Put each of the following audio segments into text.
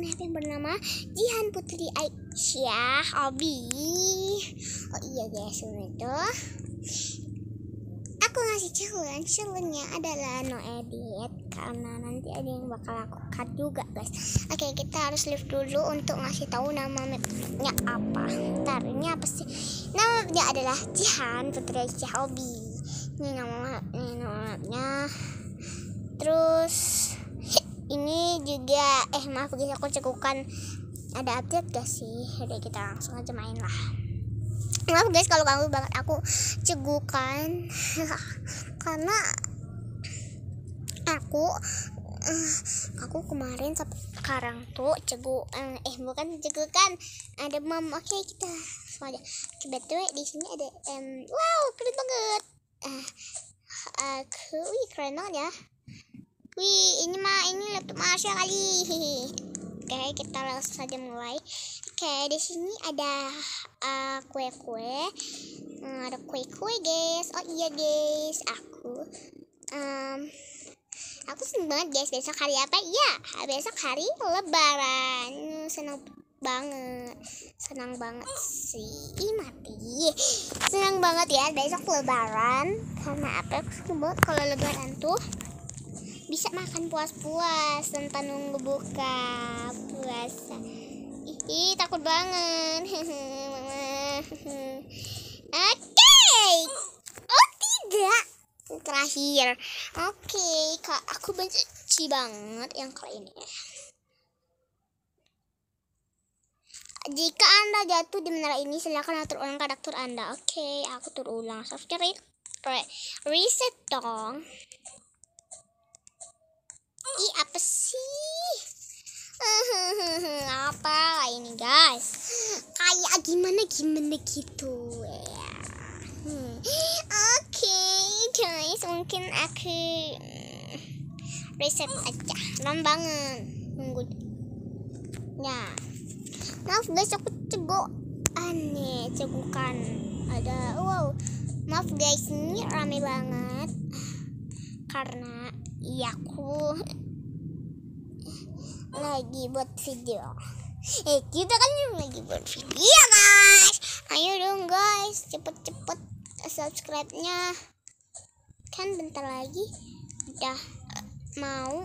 FB yang bernama Jihan Putri Aisyah Obi. Oh iya guys, itu aku ngasih challenge-nya adalah no edit, karena nanti ada yang bakal aku cut juga guys. Oke, kita harus live dulu untuk ngasih tahu nama mapnya apa. Ntar ini apa sih? Nama mapnya adalah Jihan Putri Aisyah Obi. Ini nama mapnya. Terus ini juga maaf guys, aku cekukan. Ada update gak sih? Udah, kita langsung aja main lah. Maaf guys kalau ganggu banget aku cegukan karena aku kemarin sampai sekarang tuh bukan cegukan, ada mam. Oke, kita aja. Betul, di sini ada wow, keren banget. Keren banget ya. Ini laptop Marsha kali. Oke, kita langsung saja mulai. Oke, di sini ada kue-kue. Ada kue-kue guys. Oh iya guys, aku seneng banget guys. Besok hari apa? Iya, besok hari Lebaran. Senang banget sih. Mati. Senang banget ya besok Lebaran. Karena apa? Aku seneng banget kalau Lebaran tuh bisa makan puas-puas tanpa nunggu buka puasa. Takut banget. Oke. Oh tidak, terakhir. Oke, Kak, aku benci banget yang kali ini. Jika Anda jatuh di menara ini, silakan atur ulang karakter Anda. Oke, aku atur ulang. Software reset dong. Apa sih? Apa ini guys? Kayak gimana gitu ya. Oke guys, mungkin aku reset aja. Lama banget nunggu. Ya, maaf guys, aku cegukan. Ada maaf guys, ini rame banget karena aku lagi buat video. Kita kan lagi buat video guys. Ayo dong guys, cepet subscribe-nya. Kan bentar lagi udah mau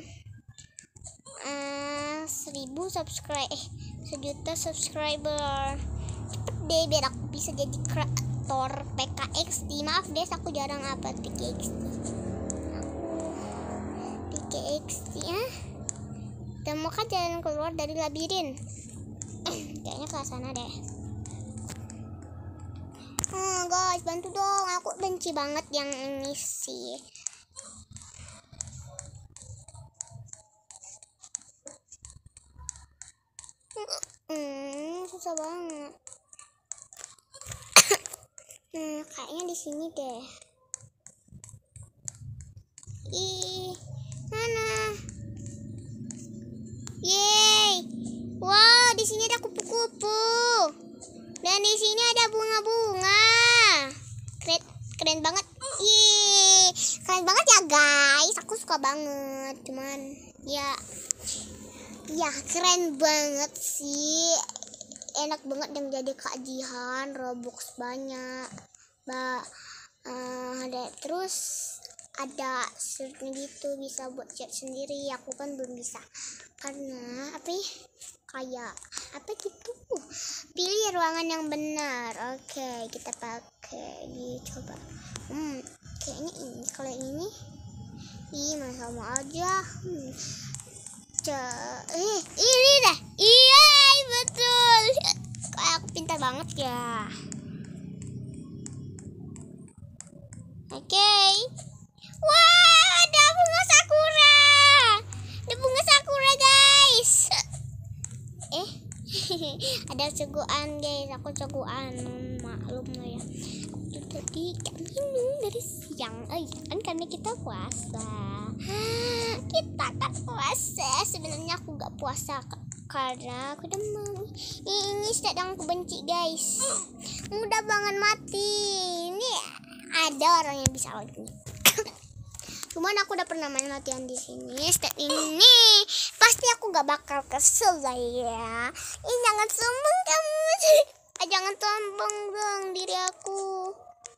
1.000 subscribe 1.000.000 subscriber. Cepet deh biar aku bisa jadi kreator PKXD. Maaf guys, aku jarang upload PKXD ya. Dan mau kan jalan keluar dari labirin. Kayaknya ke sana deh. Guys, bantu dong. Aku benci banget yang ini sih. Susah banget. Kayaknya di sini deh. Mana? Yeay. Wow, di sini ada kupu-kupu. Dan di sini ada bunga-bunga. Keren banget. Yeay. Keren banget ya guys. Aku suka banget. Cuman ya keren banget sih. Enak banget yang jadi Kak Jihan. Robux banyak. Terus ada shirtnya gitu, bisa buat chat sendiri. Aku kan belum bisa karena kayak gitu. Pilih ruangan yang benar. Oke, kita pakai dicoba. Kayaknya ini. Kalau ini sama aja. Ini dah. Iya, betul. Kayak aku pintar banget ya. Oke. Wah, ada bunga sakura. Ada bunga sakura guys. Ada ceguan guys. Aku ceguan, maklum lah ya. Aku tadi gak minum dari siang. Kan karena kita puasa. Sebenarnya aku gak puasa karena aku demam. Ini sedang aku benci guys. Mudah banget mati. Ini ada orang yang bisa lagi. Cuman aku udah pernah main latihan di sini. Step ini pasti aku gak bakal kesel lah ya. Jangan sombong kamu. Jangan sombong dong diri aku.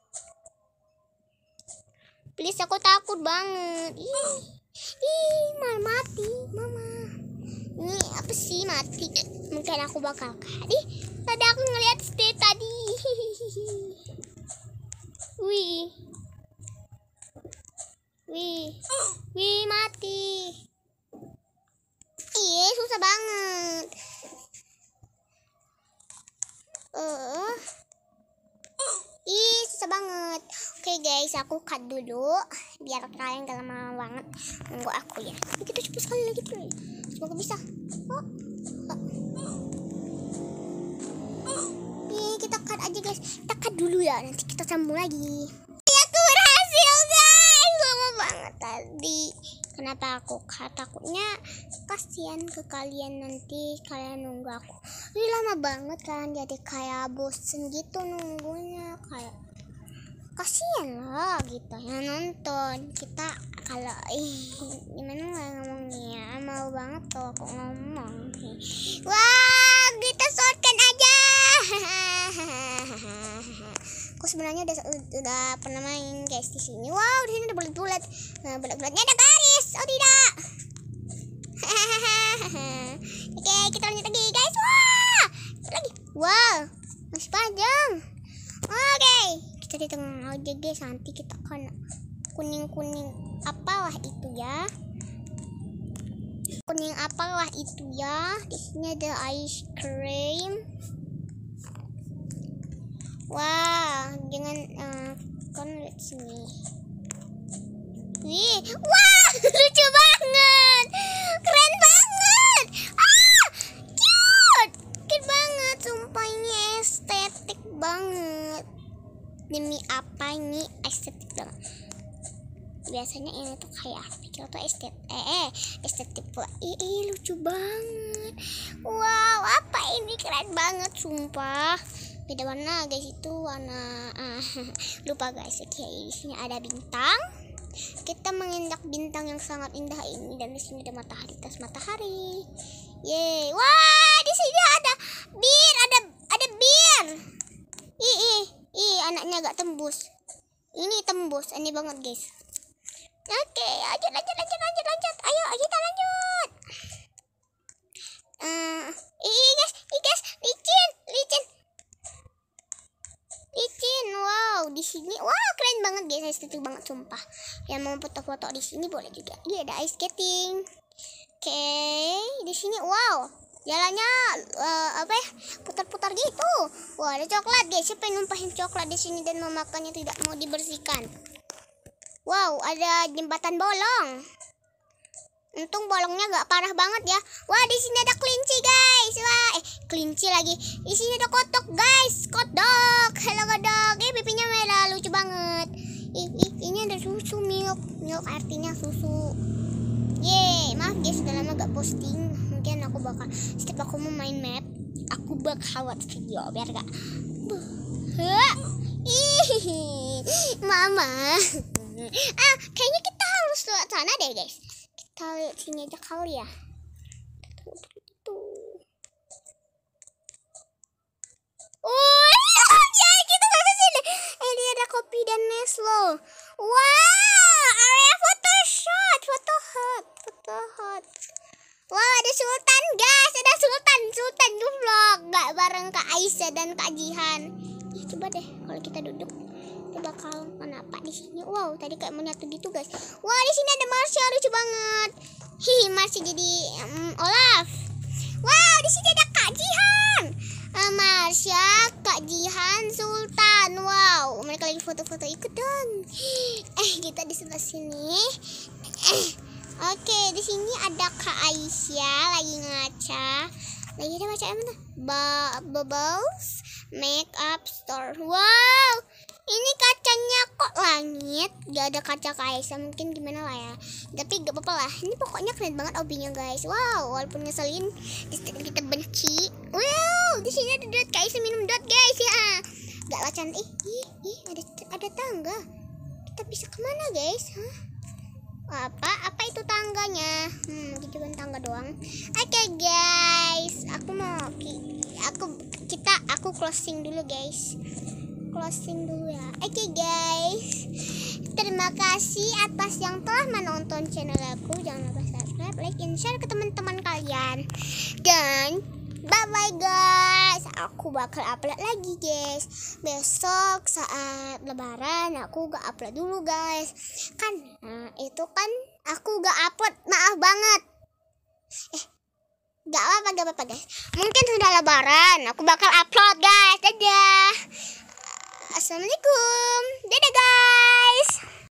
Please, aku takut banget. Mal mati, mama. Ini apa sih mati? Mungkin aku bakal tadi aku ngeliat stay tadi. Wih, mati. Iya, susah banget. Susah banget. Oke guys, aku cut dulu biar kalian gak lama banget nunggu aku ya. Kita coba sekali lagi dulu ya. Semoga bisa. Kita cut aja guys. Kita cut dulu ya. Nanti kita sambung lagi. Aku berhasil guys. Lama banget tadi. Kenapa aku cut? Takutnya kasihan ke kalian, nanti kalian nunggu aku. Ini lama banget kalian jadi kayak bosen gitu nunggunya, kayak kasihan lah gitu ya nonton kita. Kalau gimana ngomongnya, mau banget tuh aku ngomong. Wah, kita shortkan aja. Aku sebenarnya udah pernah main guys di sini. Wow, di sini ada bulat-bulat. Nah, bulat-bulatnya ada garis. Oh tidak. Oke, kita lanjut lagi guys. Wah, lagi. Wow, masih panjang. Oke, kita di tengah aja guys. Nanti kita kan kuning-kuning apalah itu ya. Kuning apalah itu ya. Di sini ada ice cream. Wah, jangan kan lihat sini. Wah, lucu banget, keren banget. Cute banget, sumpah ini estetik banget. Demi apa ini estetik banget? Biasanya ini tuh kayak pikir tuh estetik pula. Lucu banget. Wow, apa ini keren banget, sumpah. Beda warna guys, itu warna lupa guys. Oke, di sini ada bintang. Kita menginjak bintang yang sangat indah ini, dan di sini ada matahari, tas matahari. Yeay. Wah, di sini ada bir, ada bir. Anaknya agak tembus. Ini tembus, aneh banget guys. Oke, lanjut. Ayo kita lanjut. Guys, licin. Wow, di sini keren banget guys, estetik banget sumpah. Yang mau foto-foto di sini boleh juga. Ini ada ice skating. Oke, di sini wow, jalannya putar-putar gitu. Wah, ada coklat guys. Siapa yang numpahin coklat di sini dan memakannya tidak mau dibersihkan? Wow, ada jembatan bolong. Untung bolongnya gak parah banget ya. Wah, di sini ada kelinci guys. Wah, kelinci lagi. Di sini ada kodok guys. Kodok. Halo kodok. Pipinya merah, lucu banget. Ini ada susu, milk artinya susu. Yeay, maaf guys, udah lama gak posting. Mungkin aku bakal setiap aku mau main map, aku bakal buat video biar gak mama. Kayaknya kita harus lewat sana deh guys. Kita lihat sini aja kali ya. Kita ke sini. Ini ada kopi dan Neslo. Wow, area foto hot. Wah, ada Sultan guys, ada Sultan vlog nggak bareng Kak Aisyah dan Kak Jihan. Coba deh kalau kita duduk, kita bakal kenapa di sini. Wow, tadi kayak mau nyatu gitu guys. Wah, di sini ada Marsha, lucu banget. Marsha jadi Olaf. Wow, di sini ada Kak Jihan, Marsha, Kak Jihan, Sultan. Wow, mereka lagi foto-foto, ikut dong. Kita di sebelah sini. Oke, di sini ada Kak Aisyah lagi ngaca. Lagi ada baca apa tuh? Bubbles Makeup Store. Wow, ini kacanya kok langit. Gak ada kaca Kak Aisyah, mungkin gimana lah ya. Tapi gak apa-apa lah. Ini pokoknya keren banget obinya guys. Wow, walaupun ngeselin, kita benci. Wow, di sini ada dot Kak Aisyah minum dot guys ya. Gak lacan. Ada tangga. Kita bisa kemana guys? Apa itu tangganya? Gitu kan tangga doang. Oke guys, aku closing dulu guys. Closing dulu ya. Oke guys, terima kasih atas yang telah menonton channel aku. Jangan lupa subscribe, like, and share ke teman-teman kalian. Dan bye bye guys. Aku bakal upload lagi guys. Besok saat lebaran aku gak upload dulu guys. Itu kan aku gak upload. Maaf banget. Gak apa-apa guys. Mungkin sudah lebaran aku bakal upload guys. Dadah. Assalamualaikum. Dadah guys.